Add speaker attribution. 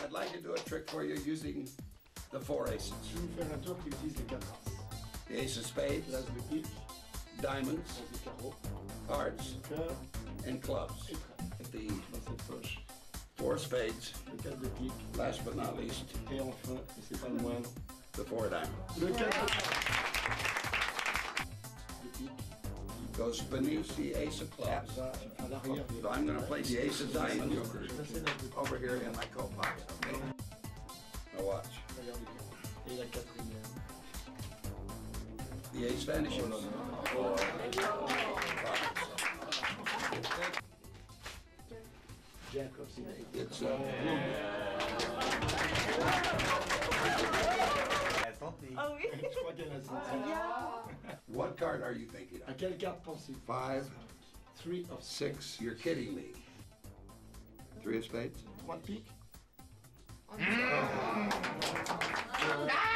Speaker 1: I'd like to do a trick for you using the 4 aces.
Speaker 2: Je vais vous faire un tour qui utilise les 4 as.
Speaker 1: The ace of spades,
Speaker 2: L'as de pique,
Speaker 1: diamonds,
Speaker 2: l'as de carreau,
Speaker 1: hearts,
Speaker 2: cœur
Speaker 1: and clubs.
Speaker 2: et trèfle.
Speaker 1: At the
Speaker 2: Dans cette poche,
Speaker 1: 4 spades,
Speaker 2: le 4 de pique,
Speaker 1: last but not least,
Speaker 2: et enfin, et c'est pas le moindre,
Speaker 1: the 4 diamonds.
Speaker 2: le 4 de pique.
Speaker 1: Goes beneath the ace of clubs.
Speaker 2: Va à l'arrière des...
Speaker 1: So I'm going to place the ace of diamonds over here in my coat pocket, okay? Now watch.
Speaker 2: Regardez bien. Et la quatrième.
Speaker 1: The ace vanishes.
Speaker 2: Jack of spades.
Speaker 1: It's
Speaker 3: Ah oui.
Speaker 2: Je crois qu'elle a senti.
Speaker 1: what card are you thinking
Speaker 2: À
Speaker 1: of?
Speaker 2: quelle carte pensez-vous?
Speaker 1: 5,
Speaker 2: 3 of
Speaker 1: 6. You're kidding me. 3 of spades.
Speaker 2: 3 de pique.
Speaker 3: Ah